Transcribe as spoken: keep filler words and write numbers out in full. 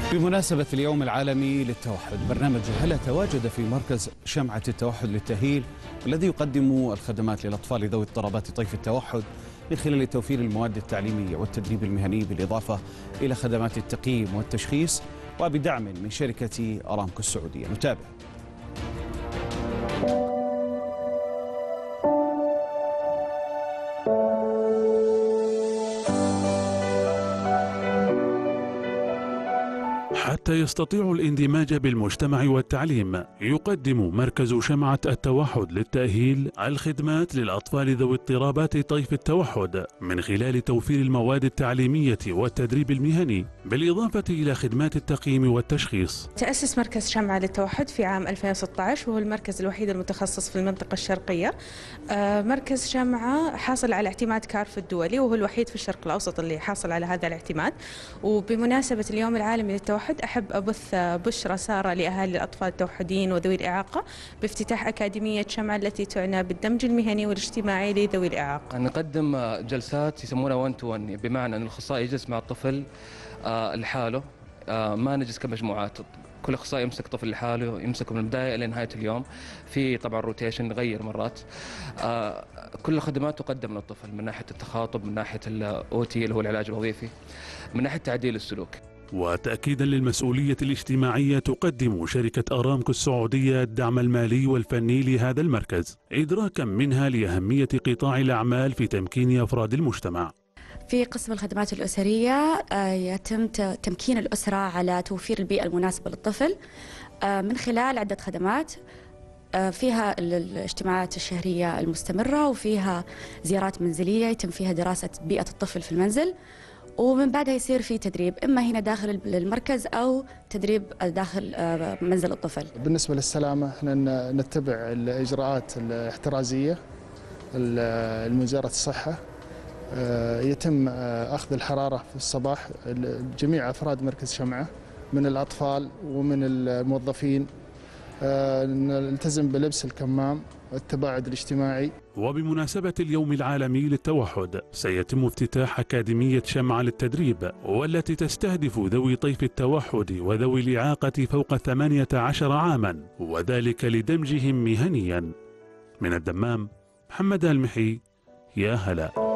بمناسبة اليوم العالمي للتوحد، برنامج هلا تواجد في مركز شمعة التوحد للتأهيل، والذي يقدم الخدمات للأطفال ذوي اضطرابات طيف التوحد من خلال توفير المواد التعليمية والتدريب المهني، بالإضافة إلى خدمات التقييم والتشخيص، وبدعم من شركة أرامكو السعودية. نتابع. حتى يستطيعوا الاندماج بالمجتمع والتعليم، يقدم مركز شمعة التوحد للتأهيل الخدمات للأطفال ذوي اضطرابات طيف التوحد من خلال توفير المواد التعليمية والتدريب المهني، بالإضافة إلى خدمات التقييم والتشخيص. تأسس مركز شمعة للتوحد في عام ألفين وستة عشر، وهو المركز الوحيد المتخصص في المنطقة الشرقية. مركز شمعة حاصل على اعتماد كارف الدولي، وهو الوحيد في الشرق الأوسط اللي حاصل على هذا الاعتماد. وبمناسبة اليوم العالمي للتوحد أحب أبث بشرى سارة لأهالي الأطفال التوحديين وذوي الإعاقة بافتتاح أكاديمية شمعة التي تعنى بالدمج المهني والاجتماعي لذوي الإعاقة. نقدم جلسات يسمونها وان تو وان، بمعنى أن الأخصائي يجلس مع الطفل لحاله، ما نجلس كمجموعات. كل اخصائي يمسك طفل لحاله، يمسكه من البدايه الى نهايه اليوم. في طبعا روتيشن، نغير مرات. كل الخدمات تقدم للطفل من ناحيه التخاطب، من ناحيه الاو تي اللي هو العلاج الوظيفي، من ناحيه تعديل السلوك. وتأكيدا للمسؤولية الاجتماعية، تقدم شركة أرامكو السعودية الدعم المالي والفني لهذا المركز، إدراكا منها لأهمية قطاع الأعمال في تمكين أفراد المجتمع. في قسم الخدمات الأسرية يتم تمكين الأسرة على توفير البيئة المناسبة للطفل من خلال عدة خدمات، فيها الاجتماعات الشهرية المستمرة، وفيها زيارات منزلية يتم فيها دراسة بيئة الطفل في المنزل، ومن بعدها يصير في تدريب إما هنا داخل المركز أو تدريب داخل منزل الطفل. بالنسبة للسلامة احنا نتبع الإجراءات الاحترازية لوزارة الصحة. يتم أخذ الحرارة في الصباح جميع أفراد مركز شمعة من الأطفال ومن الموظفين. نلتزم بلبس الكمام والتباعد الاجتماعي. وبمناسبة اليوم العالمي للتوحد، سيتم افتتاح أكاديمية شمعة للتدريب، والتي تستهدف ذوي طيف التوحد وذوي الإعاقة فوق ثمانية عشر عاما، وذلك لدمجهم مهنيا. من الدمام، محمد المحي، يا هلا.